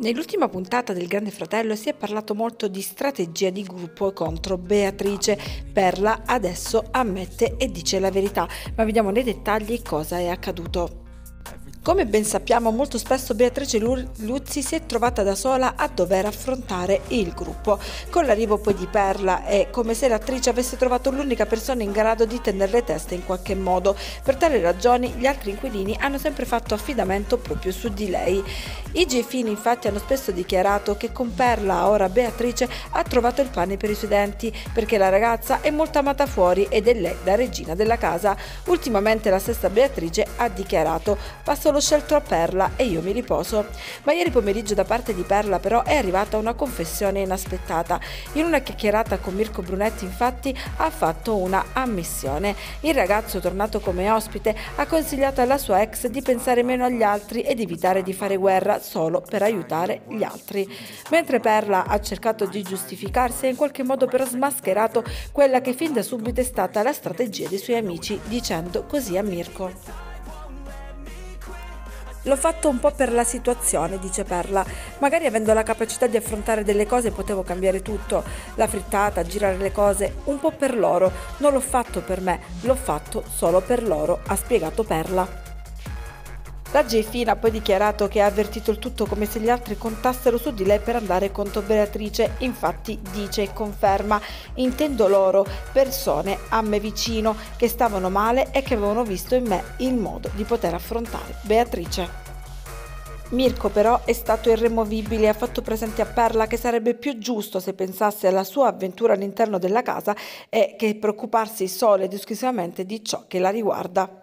Nell'ultima puntata del Grande Fratello si è parlato molto di strategia di gruppo contro Beatrice. Perla adesso ammette e dice la verità, ma vediamo nei dettagli cosa è accaduto. Come ben sappiamo, molto spesso Beatrice Luzzi si è trovata da sola a dover affrontare il gruppo. Con l'arrivo poi di Perla è come se l'attrice avesse trovato l'unica persona in grado di tenere le teste in qualche modo. Per tale ragioni gli altri inquilini hanno sempre fatto affidamento proprio su di lei. I G-Fin infatti hanno spesso dichiarato che con Perla, ora Beatrice, ha trovato il pane per i suoi denti, perché la ragazza è molto amata fuori ed è lei la regina della casa. Ultimamente la stessa Beatrice ha dichiarato: passo lo scelto a Perla e io mi riposo. Ma ieri pomeriggio da parte di Perla però è arrivata una confessione inaspettata. In una chiacchierata con Mirko Brunetti infatti ha fatto una ammissione. Il ragazzo, tornato come ospite, ha consigliato alla sua ex di pensare meno agli altri ed evitare di fare guerra solo per aiutare gli altri. Mentre Perla ha cercato di giustificarsi, ha in qualche modo però smascherato quella che fin da subito è stata la strategia dei suoi amici, dicendo così a Mirko: l'ho fatto un po' per la situazione, dice Perla. Magari avendo la capacità di affrontare delle cose potevo cambiare tutto. La frittata, girare le cose, un po' per loro. Non l'ho fatto per me, l'ho fatto solo per loro, ha spiegato Perla. La J-Fin ha poi dichiarato che ha avvertito il tutto come se gli altri contassero su di lei per andare contro Beatrice. Infatti dice e conferma: intendo loro, persone a me vicino, che stavano male e che avevano visto in me il modo di poter affrontare Beatrice. Mirko però è stato irremovibile e ha fatto presente a Perla che sarebbe più giusto se pensasse alla sua avventura all'interno della casa e che preoccuparsi solo ed esclusivamente di ciò che la riguarda.